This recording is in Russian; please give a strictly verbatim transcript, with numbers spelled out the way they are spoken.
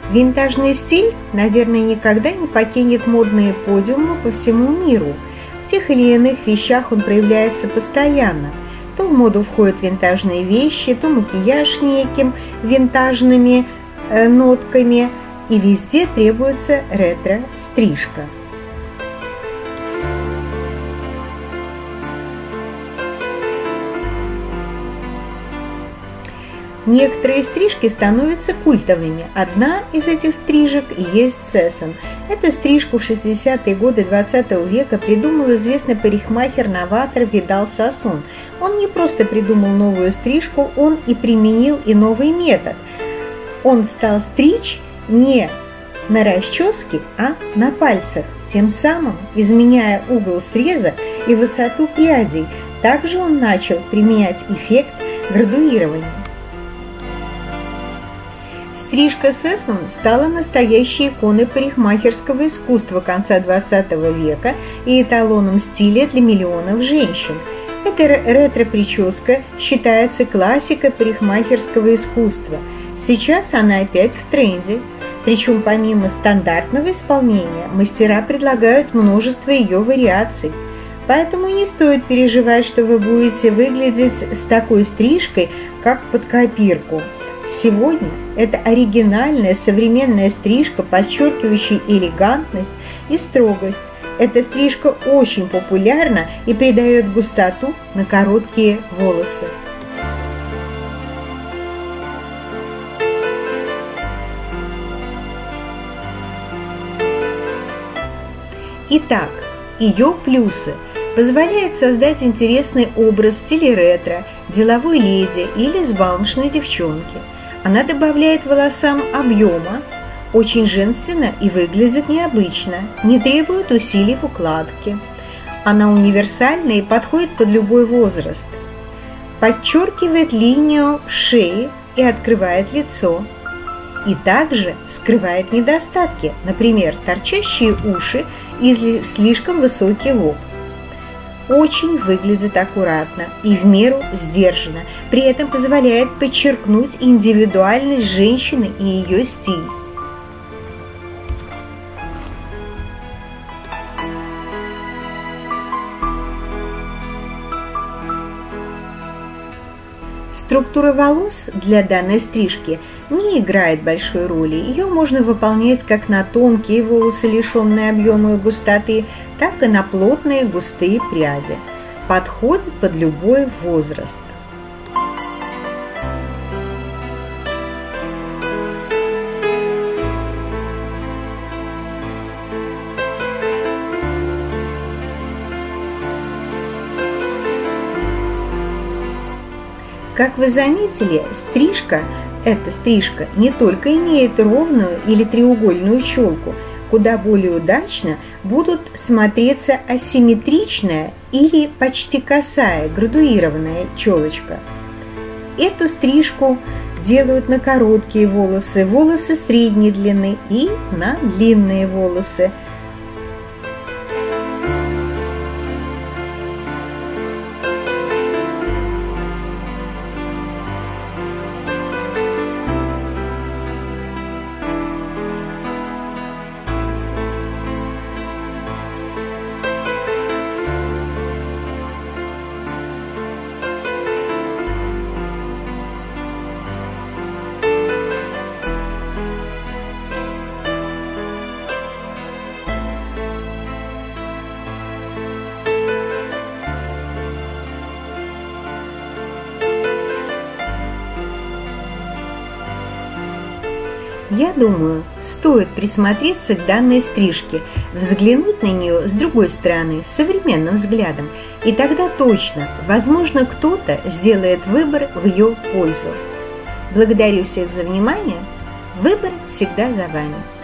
Винтажный стиль, наверное, никогда не покинет модные подиумы по всему миру. В тех или иных вещах он проявляется постоянно. То в моду входят винтажные вещи, то макияж неким винтажными э, нотками, и везде требуется ретро-стрижка. Некоторые стрижки становятся культовыми. Одна из этих стрижек и есть сессон. Эту стрижку в шестидесятые годы двадцатого века придумал известный парикмахер-новатор Видал Сассон. Он не просто придумал новую стрижку, он и применил и новый метод. Он стал стричь не на расческе, а на пальцах, тем самым изменяя угол среза и высоту прядей. Также он начал применять эффект градуирования. Стрижка сессон стала настоящей иконой парикмахерского искусства конца двадцатого века и эталоном стиля для миллионов женщин. Эта ретро-прическа считается классикой парикмахерского искусства. Сейчас она опять в тренде. Причем помимо стандартного исполнения, мастера предлагают множество ее вариаций. Поэтому не стоит переживать, что вы будете выглядеть с такой стрижкой, как под копирку. Сегодня это оригинальная современная стрижка, подчеркивающая элегантность и строгость. Эта стрижка очень популярна и придает густоту на короткие волосы. Итак, ее плюсы. Позволяет создать интересный образ в стиле ретро, деловой леди или взбалмошной девчонки. Она добавляет волосам объема, очень женственно и выглядит необычно, не требует усилий в укладке. Она универсальна и подходит под любой возраст. Подчеркивает линию шеи и открывает лицо. И также скрывает недостатки, например, торчащие уши и слишком высокий лоб. Очень выглядит аккуратно и в меру сдержанно, при этом позволяет подчеркнуть индивидуальность женщины и ее стиль. Структура волос для данной стрижки не играет большой роли. Ее можно выполнять как на тонкие волосы, лишенные объема и густоты, так и на плотные густые пряди. Подходит под любой возраст. Как вы заметили, стрижка, эта стрижка не только имеет ровную или треугольную челку, куда более удачно будут смотреться асимметричная или почти косая, градуированная челочка. Эту стрижку делают на короткие волосы, волосы средней длины и на длинные волосы. Я думаю, стоит присмотреться к данной стрижке, взглянуть на нее с другой стороны, современным взглядом, и тогда точно, возможно, кто-то сделает выбор в ее пользу. Благодарю всех за внимание. Выбор всегда за вами.